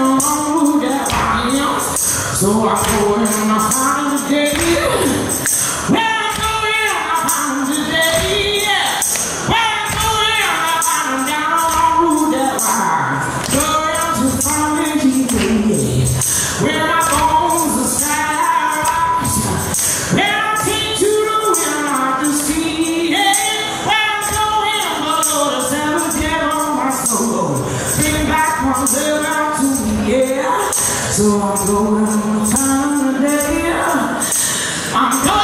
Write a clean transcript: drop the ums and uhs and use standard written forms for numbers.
So I go in my heart today. Well, I go in my heart today. Well, I go in my heart down on that line. Go around to find me, where my bones are skyrise. Well, I take to the wind out to sea. Well, I go in below the seven dead on my soul. Bring back my love out to me, yeah. So I'm going on time today. I'm going.